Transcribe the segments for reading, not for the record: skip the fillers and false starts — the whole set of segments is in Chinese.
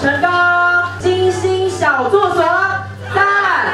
成功！金星小作所赞。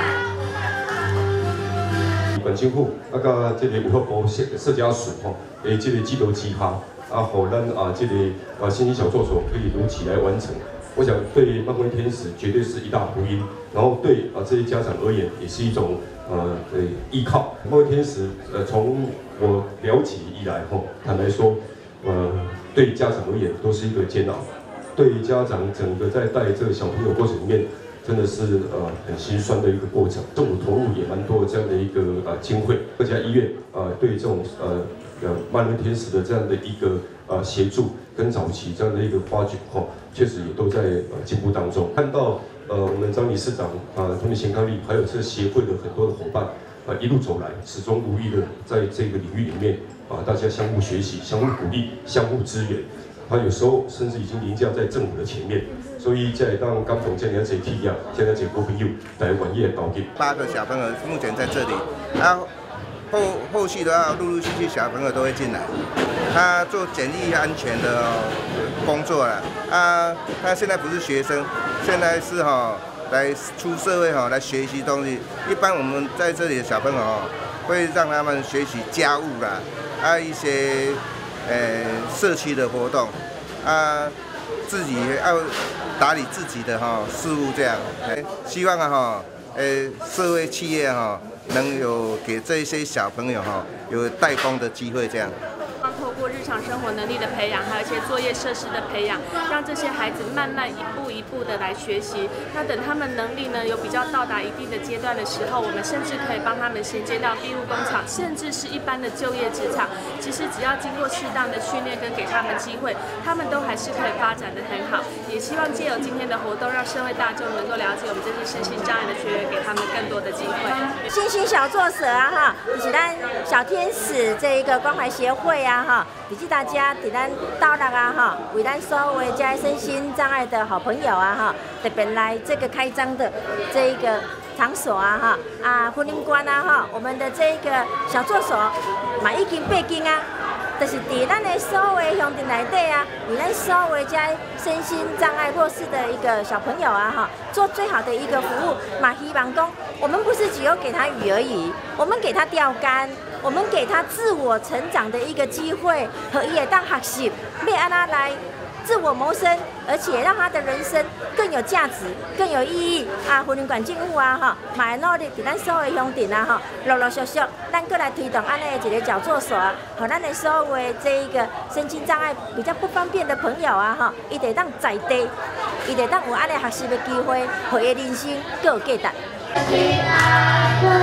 管政府甲这个卫福部社家署吼，诶，这个指导之下，互咱这个新兴小作所可以如期来完成。我想对漫威天使绝对是一大福音，然后对这些家长而言也是一种依靠。漫威天使从我了解以来吼，坦白说，对家长而言都是一个煎熬。对家长整个在带这个小朋友过程里面，真的是很心酸的一个过程。政府投入也蛮多的这样的一个经费，各家医院对这种漫威天使的这样的一个协助跟早期这样的一个发掘吼，确实也都在进步当中。看到我们张理事长同理贤康利，还有这协会的很多的伙伴一路走来，始终如一的在这个领域里面大家相互学习、相互鼓励、相互支援。有时候甚至已经凌驾在政府的前面，所以在当刚从这样子体验，这样子国朋友来玩业导进。 8个小朋友目前在这里，后续的话陆续小朋友都会进来。他做检疫安全的工作了，他现在不是学生，现在是来出社会来学习东西。一般我们在这里的小朋友会让他们学习家务啦，一些社区的活动，自己要打理自己的事务这样。希望社会企业能有给这一些小朋友有带风的机会这样。 透过日常生活能力的培养，还有一些作业设施的培养，让这些孩子慢慢一步一步的来学习。那等他们能力呢有比较到达一定的阶段的时候，我们甚至可以帮他们衔接到庇护工厂，甚至是一般的就业职场。其实只要经过适当的训练跟给他们机会，他们都还是可以发展得很好。也希望借由今天的活动，让社会大众能够了解我们这些身心障碍的学员，给他们更多的机会。 新兴小作所就是咱小天使这一个关怀协会以及大家在咱道路为咱所有的这身心障碍的好朋友特别来这个开张的这一个场所婚姻馆我们的这个小作所已经8间就是在咱的所有的乡镇内底为咱所有的这身心障碍弱势的一个小朋友做最好的一个服务。希望讲，我们不是只有给他鱼而已，我们给他钓竿，我们给他自我成长的一个机会，和伊会当学习要安怎来自我谋生，而且让他的人生更有价值、更有意义婚姻馆政府嘛会努力在咱所有的乡镇陆陆续续，咱过来推动安尼的一个小作所和咱的所有的这一个身心障碍比较不方便的朋友伊会当在地，伊会当有安尼学习的机会，和伊人生更有价值。